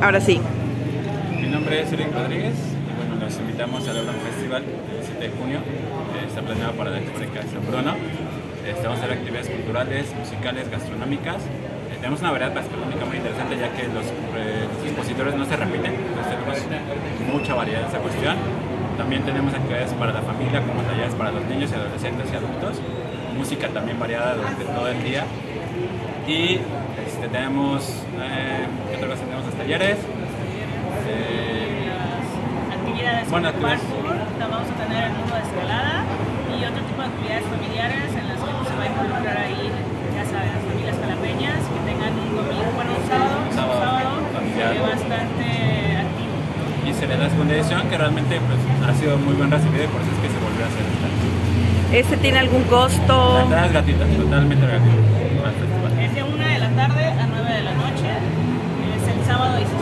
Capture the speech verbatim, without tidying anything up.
ahora sí. Mi nombre es Eric Rodríguez y bueno, los invitamos al Auron Festival el siete de junio. Eh, está planeado para la Exporeca de San Bruno. Eh, vamos a hacer actividades culturales, musicales, gastronómicas. Eh, tenemos una variedad gastronómica muy interesante ya que los, eh, los expositores no se repiten, entonces tenemos mucha variedad en esa cuestión. También tenemos actividades para la familia, como talleres para los niños y adolescentes y adultos. Música también variada durante todo el día. Y este, tenemos, eh, ¿qué otra cosa tenemos? Los talleres. Eh, las actividades bueno, como actividades. parkour, vamos a tener el mundo de escalada y otro tipo de actividades familiares en las que se va a involucrar ahí, ya saben, las familias jalapeñas que tengan un domingo, bueno, un sábado, un sábado, sábado familiar. bastante activo. Y se le da segunda edición que realmente pues, ha sido muy bien recibido y por eso es que se volvió a hacer esta. ¿Este tiene algún costo? La entrada es gratuita, totalmente gratuita al festival. Es de una de la tarde a nueve de la noche, es el sábado diecisiete.